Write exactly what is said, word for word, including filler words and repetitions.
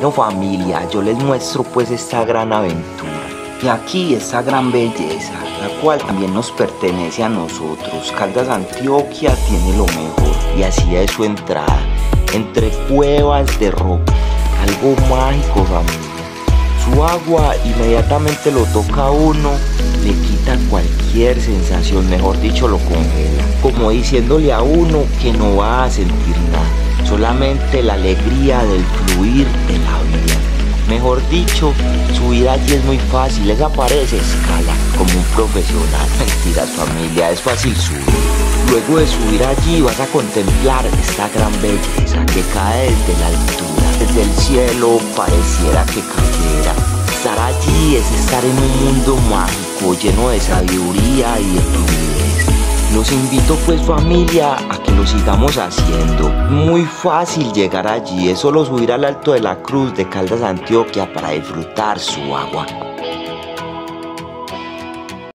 Bueno, familia, yo les muestro pues esta gran aventura. Y aquí esta gran belleza, la cual también nos pertenece a nosotros. Caldas Antioquia tiene lo mejor y así es su entrada, entre cuevas de roca, algo mágico, familia. Su agua inmediatamente lo toca a uno, le quita cualquier sensación, mejor dicho lo congela, como diciéndole a uno que no va a sentir nada, solamente la alegría del fluir de la vida. Mejor dicho, subir allí es muy fácil, esa pared se escala como un profesional. Mentiras, familia, es fácil subir. Luego de subir allí vas a contemplar esta gran belleza que cae desde la altura. Desde el cielo pareciera que cayera. Estar allí es estar en un mundo mágico lleno de sabiduría y de fluidez. Los invito pues, familia, a que lo sigamos haciendo. Muy fácil llegar allí, es solo subir al Alto de la Cruz de Caldas Antioquia para disfrutar su agua.